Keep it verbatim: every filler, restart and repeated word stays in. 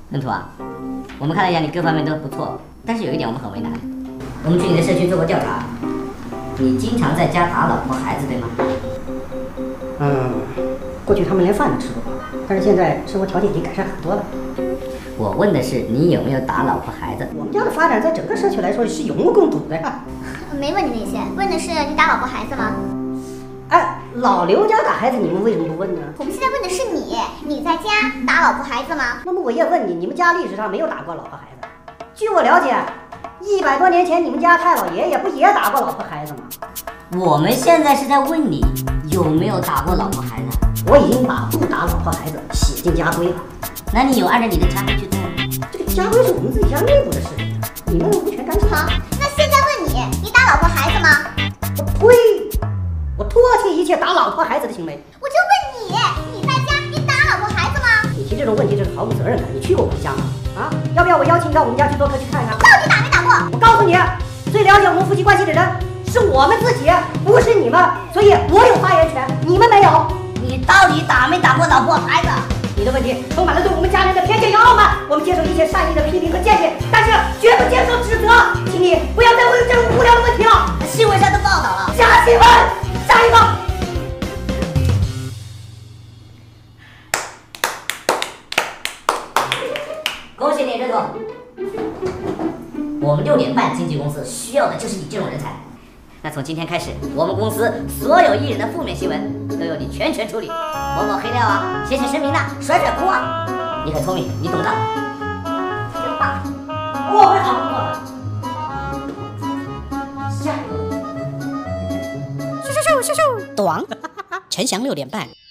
恩图啊，我们看了一眼你各方面都不错，但是有一点我们很为难。我们去你的社区做过调查，你经常在家打老婆孩子，对吗？ 嗯，过去他们连饭都吃不饱，但是现在生活条件已经改善很多了。 我问的是你有没有打老婆孩子？ 我们家的发展在整个社区来说是有目共睹的呀。 没问你那些，问的是你打老婆孩子吗？ 哎，老刘家打孩子，你们为什么不问呢？ 我们现在问的是你，你在家打老婆孩子吗？ 那么我也问你，你们家历史上没有打过老婆孩子？据我了解，一百多年前你们家太老爷爷不也打过老婆孩子吗？ 我们现在是在问你有没有打过老婆孩子。 我已经把不打老婆孩子写进家规了。 那你有按照你的家规去做吗？ 这个家规是我们自己家内部的事情，你们无权干涉。 好，那现在问你，你打老婆孩子吗？ 我呸！我唾弃一切打老婆孩子的行为。 我就问你，你在家你打老婆孩子吗？ 你提这种问题这是毫无责任感。你去过我们家吗？啊，要不要我邀请你到我们家去做客去看看？ 到底打没打过？ 我告诉你，最了解我们夫妻关系的人是我们自己，不是你们，所以我有发言权，你们没有。 你到底打没打过老婆孩子？ 你的问题充满了对我们家人的偏见与傲慢，我们接受一切善意的批评和建议，但是绝不接受指责。请你不要再问这种无聊的问题了。 新闻上都报道了。 下新闻，下一个。 恭喜你，任总。我们六点半经纪公司需要的就是你这种人才。那从今天开始，我们公司所有艺人的负面新闻都由你全权处理，抹抹黑料啊，写写声明啊，甩甩锅啊。你很聪明，你懂的。 真棒！ 我会好好做的。下一个。 咻咻咻咻咻，短。陈翔六点半。